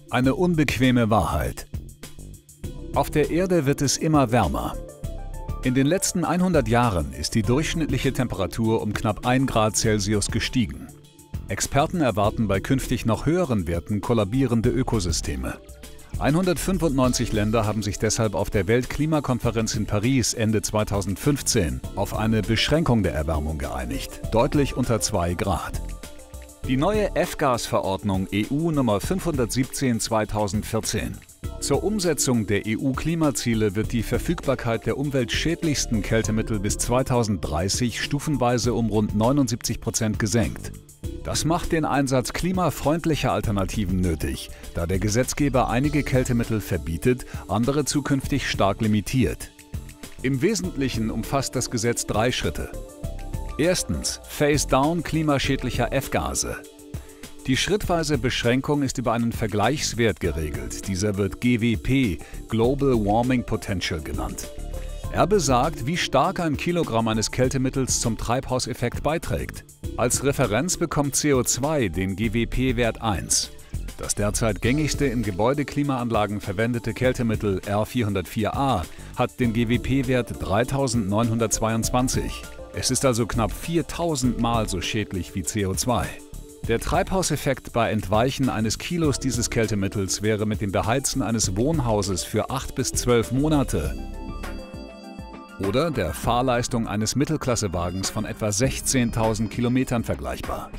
Eine unbequeme Wahrheit. Auf der Erde wird es immer wärmer. In den letzten 100 Jahren ist die durchschnittliche Temperatur um knapp 1 Grad Celsius gestiegen. Experten erwarten bei künftig noch höheren Werten kollabierende Ökosysteme. 195 Länder haben sich deshalb auf der Weltklimakonferenz in Paris Ende 2015 auf eine Beschränkung der Erwärmung geeinigt, deutlich unter 2 Grad. Die neue F-Gas-Verordnung EU Nummer 517/2014. Zur Umsetzung der EU-Klimaziele wird die Verfügbarkeit der umweltschädlichsten Kältemittel bis 2030 stufenweise um rund 79% gesenkt. Das macht den Einsatz klimafreundlicher Alternativen nötig, da der Gesetzgeber einige Kältemittel verbietet, andere zukünftig stark limitiert. Im Wesentlichen umfasst das Gesetz 3 Schritte. Erstens, Phase-Down klimaschädlicher F-Gase. Die schrittweise Beschränkung ist über einen Vergleichswert geregelt. Dieser wird GWP, Global Warming Potential, genannt. Er besagt, wie stark ein Kilogramm eines Kältemittels zum Treibhauseffekt beiträgt. Als Referenz bekommt CO2 den GWP-Wert 1. Das derzeit gängigste in Gebäudeklimaanlagen verwendete Kältemittel R404a hat den GWP-Wert 3922. Es ist also knapp 4000 Mal so schädlich wie CO2. Der Treibhauseffekt bei Entweichen eines Kilos dieses Kältemittels wäre mit dem Beheizen eines Wohnhauses für 8 bis 12 Monate oder der Fahrleistung eines Mittelklassewagens von etwa 16.000 Kilometern vergleichbar.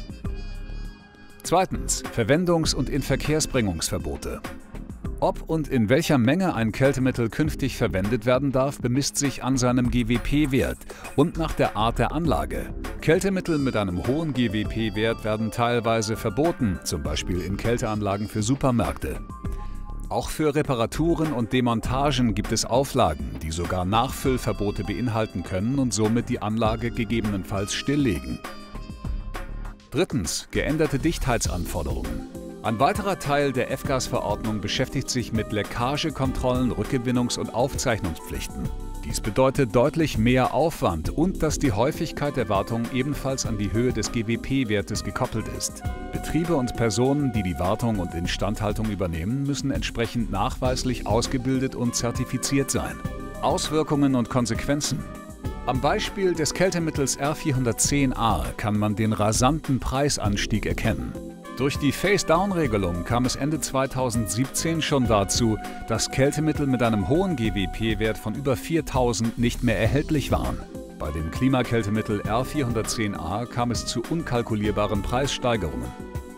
Zweitens, Verwendungs- und Inverkehrsbringungsverbote. Ob und in welcher Menge ein Kältemittel künftig verwendet werden darf, bemisst sich an seinem GWP-Wert und nach der Art der Anlage. Kältemittel mit einem hohen GWP-Wert werden teilweise verboten, zum Beispiel in Kälteanlagen für Supermärkte. Auch für Reparaturen und Demontagen gibt es Auflagen, die sogar Nachfüllverbote beinhalten können und somit die Anlage gegebenenfalls stilllegen. Drittens, geänderte Dichtheitsanforderungen. Ein weiterer Teil der F-Gas-Verordnung beschäftigt sich mit Leckagekontrollen, Rückgewinnungs- und Aufzeichnungspflichten. Dies bedeutet deutlich mehr Aufwand und dass die Häufigkeit der Wartung ebenfalls an die Höhe des GWP-Wertes gekoppelt ist. Betriebe und Personen, die die Wartung und Instandhaltung übernehmen, müssen entsprechend nachweislich ausgebildet und zertifiziert sein. Auswirkungen und Konsequenzen. Am Beispiel des Kältemittels R410a kann man den rasanten Preisanstieg erkennen. Durch die Phase-Down-Regelung kam es Ende 2017 schon dazu, dass Kältemittel mit einem hohen GWP-Wert von über 4000 nicht mehr erhältlich waren. Bei dem Klimakältemittel R410a kam es zu unkalkulierbaren Preissteigerungen.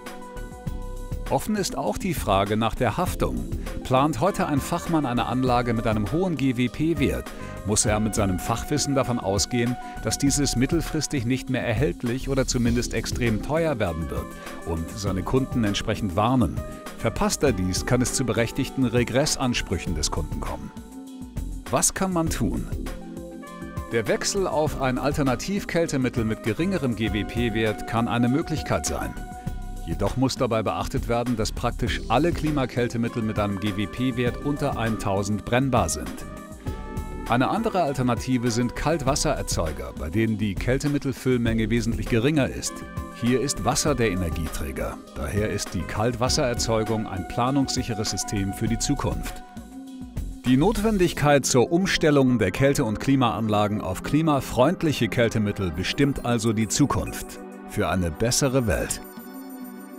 Offen ist auch die Frage nach der Haftung. Plant heute ein Fachmann eine Anlage mit einem hohen GWP-Wert, muss er mit seinem Fachwissen davon ausgehen, dass dieses mittelfristig nicht mehr erhältlich oder zumindest extrem teuer werden wird und seine Kunden entsprechend warnen. Verpasst er dies, kann es zu berechtigten Regressansprüchen des Kunden kommen. Was kann man tun? Der Wechsel auf ein Alternativkältemittel mit geringerem GWP-Wert kann eine Möglichkeit sein. Jedoch muss dabei beachtet werden, dass praktisch alle Klimakältemittel mit einem GWP-Wert unter 1000 brennbar sind. Eine andere Alternative sind Kaltwassererzeuger, bei denen die Kältemittelfüllmenge wesentlich geringer ist. Hier ist Wasser der Energieträger. Daher ist die Kaltwassererzeugung ein planungssicheres System für die Zukunft. Die Notwendigkeit zur Umstellung der Kälte- und Klimaanlagen auf klimafreundliche Kältemittel bestimmt also die Zukunft für eine bessere Welt.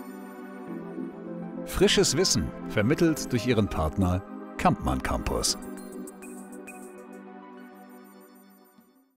Frisches Wissen, vermittelt durch Ihren Partner Kampmann Campus.